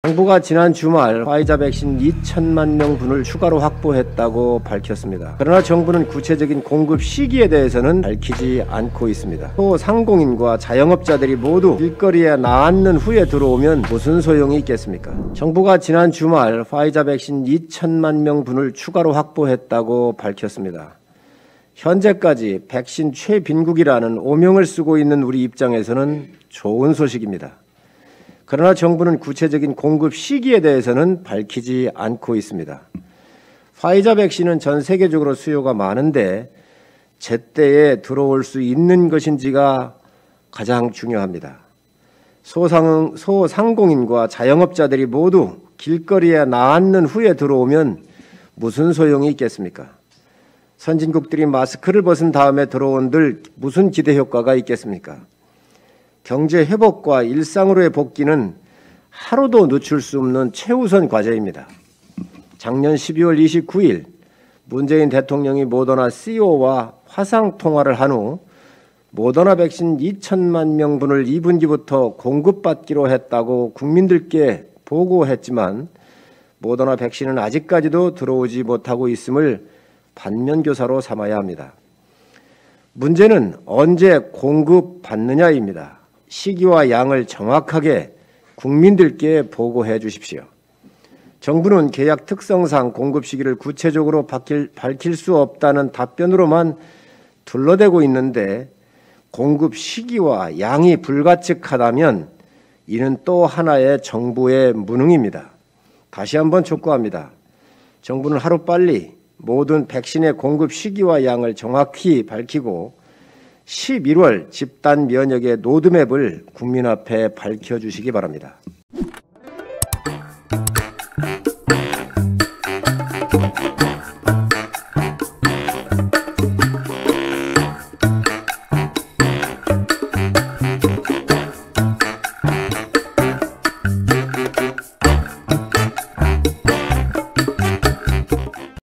정부가 지난 주말 화이자 백신 2천만 명분을 추가로 확보했다고 밝혔습니다. 그러나 정부는 구체적인 공급 시기에 대해서는 밝히지 않고 있습니다. 소상공인과 자영업자들이 모두 길거리에 나앉는 후에 들어오면 무슨 소용이 있겠습니까? 정부가 지난 주말 화이자 백신 2천만 명분을 추가로 확보했다고 밝혔습니다. 현재까지 백신 최빈국이라는 오명을 쓰고 있는 우리 입장에서는 좋은 소식입니다. 그러나 정부는 구체적인 공급 시기에 대해서는 밝히지 않고 있습니다. 화이자 백신은 전 세계적으로 수요가 많은데 제때에 들어올 수 있는 것인지가 가장 중요합니다. 소상공인과 자영업자들이 모두 길거리에 나앉는 후에 들어오면 무슨 소용이 있겠습니까? 선진국들이 마스크를 벗은 다음에 들어온들 무슨 기대 효과가 있겠습니까? 경제 회복과 일상으로의 복귀는 하루도 늦출 수 없는 최우선 과제입니다. 작년 12월 29일 문재인 대통령이 모더나 CEO와 화상통화를 한 후 모더나 백신 2천만 명분을 2분기부터 공급받기로 했다고 국민들께 보고했지만 모더나 백신은 아직까지도 들어오지 못하고 있음을 반면교사로 삼아야 합니다. 문제는 언제 공급받느냐입니다. 시기와 양을 정확하게 국민들께 보고해 주십시오. 정부는 계약 특성상 공급 시기를 구체적으로 밝힐 수 없다는 답변으로만 둘러대고 있는데 공급 시기와 양이 불가측하다면 이는 또 하나의 정부의 무능입니다. 다시 한번 촉구합니다. 정부는 하루빨리 모든 백신의 공급 시기와 양을 정확히 밝히고 11월 집단 면역의 로드맵을 국민 앞에 밝혀주시기 바랍니다.